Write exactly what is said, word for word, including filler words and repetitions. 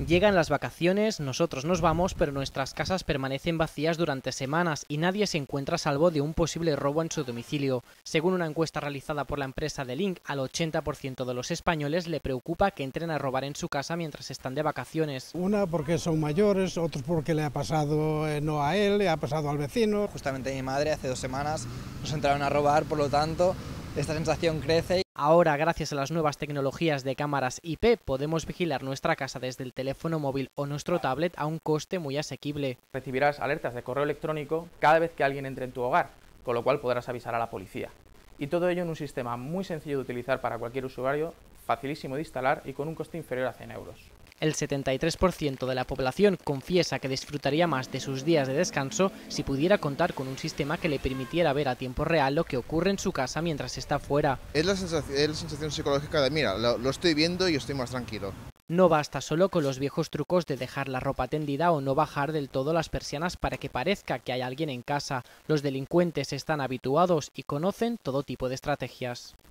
Llegan las vacaciones, nosotros nos vamos, pero nuestras casas permanecen vacías durante semanas y nadie se encuentra a salvo de un posible robo en su domicilio. Según una encuesta realizada por la empresa The Link, al ochenta por ciento de los españoles le preocupa que entren a robar en su casa mientras están de vacaciones. Una porque son mayores, otros porque le ha pasado eh, no a él, le ha pasado al vecino. Justamente mi madre hace dos semanas nos entraron a robar, por lo tanto esta sensación crece. Ahora, gracias a las nuevas tecnologías de cámaras I P, podemos vigilar nuestra casa desde el teléfono móvil o nuestro tablet a un coste muy asequible. Recibirás alertas de correo electrónico cada vez que alguien entre en tu hogar, con lo cual podrás avisar a la policía. Y todo ello en un sistema muy sencillo de utilizar para cualquier usuario, facilísimo de instalar y con un coste inferior a cien euros. El setenta y tres por ciento de la población confiesa que disfrutaría más de sus días de descanso si pudiera contar con un sistema que le permitiera ver a tiempo real lo que ocurre en su casa mientras está fuera. Es la sensación, es la sensación psicológica de, mira, lo, lo estoy viendo y estoy más tranquilo. No basta solo con los viejos trucos de dejar la ropa tendida o no bajar del todo las persianas para que parezca que hay alguien en casa. Los delincuentes están habituados y conocen todo tipo de estrategias.